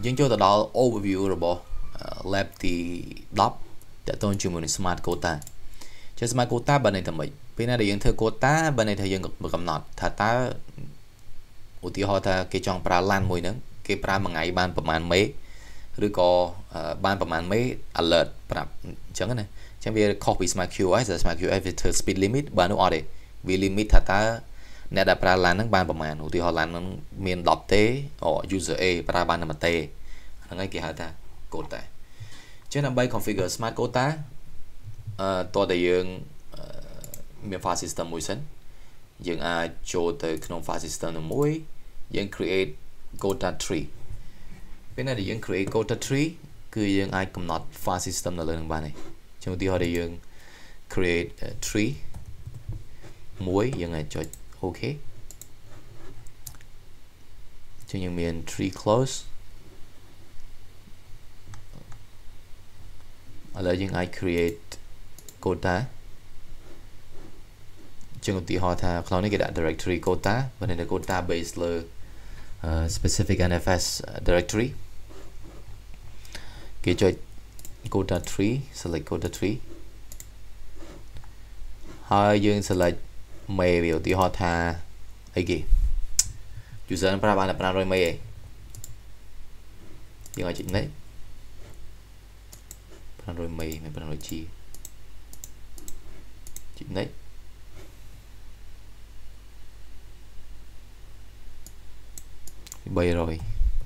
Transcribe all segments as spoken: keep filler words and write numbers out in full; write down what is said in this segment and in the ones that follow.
យើងចូលទៅដល់ overview របស់ lab ទីten តើតើជាមួយនឹង smart quota ជា smart quota បើន័យថាម៉េចពេលណាដែលយើងធ្វើ quota បើន័យថាយើងកំណត់ថាតើឧទាហរណ៍ថាគេចង់ប្រើ LAN មួយហ្នឹងគេប្រើមួយថ្ងៃបានប្រហែលមេឬក៏បានប្រហែលមេ alert ប្រាប់អញ្ចឹងណាអញ្ចឹងវា ខុសពី smart qi smart qi វាធ្វើ speed limit បើនោះអត់ទេវា limit ថាតើអ្នកដែលប្រើ LAN ហ្នឹងបានប្រហែលឧទាហរណ៍ LAN ហ្នឹងមានtenទេអូ user A ប្រើបានតែមួយទេហ្នឹងហើយគេហៅថា quota អញ្ចឹងដើម្បី configure smart quota អឺតើតើយើងមាន file system មួយសិនយើងអាចចូលទៅក្នុង file system នោះមួយយើង create quota tree ពេលណាដែលយើង create quota tree គឺយើងអាចកំណត់ file system នៅលើនឹងបានទេអញ្ចឹងឧទាហរណ៍ដែលយើង create tree មួយយើងអាចចុច OK អញ្ចឹងយើងមាន tree close ឥឡូវយើងអាច create quota ជាងឧទាហរណ៍ថាក្នុងនេះគេដាក់ directory quota បើនៅ quota base លើ uh, specific N F S directory គេចុច quota tree select quota tree ហើយយើង select មេវាឧទាហរណ៍ថាអីគេ user ប្រើបានតែfive hundredមេឯងយើងអាចចុច next five hundredមេមិនfive hundred G ចុច next three hundred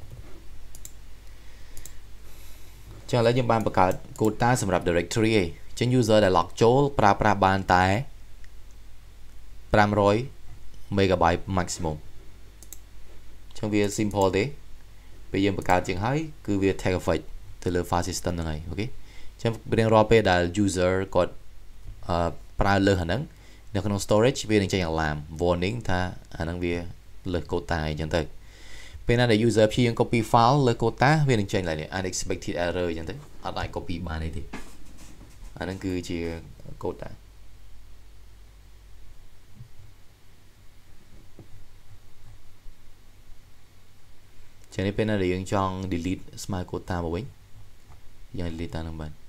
ចឹងឥឡូវយើងបានបង្កើត quota សម្រាប់ directory ឯងចឹង user ដែល log ចូលប្រើប្រាស់បានតែfive hundred megabyte maximum ចឹងវា simple ទេពេលយើងបង្កើតជាងហើយគឺវា take effect ទៅលើ file system ហ្នឹងហើយអូខេចឹងរៀងរាល់ពេលដែល user គាត់អឺប្រើលើសអាហ្នឹងនៅក្នុង storage វានឹងចេញ alarm warning ថាអាហ្នឹងវាលើស quota អញ្ចឹងទៅពេលណាដែល user ព្យាយាម copy file លើ quota វានឹងចេញឡើង unexpected error អញ្ចឹងទៅអត់អាច copy បានទេអាហ្នឹងគឺជា quota ចឹងនេះពេលណាដែលយើងចង់ delete smart quota មកវិញយើង delete តាមហ្នឹងបាន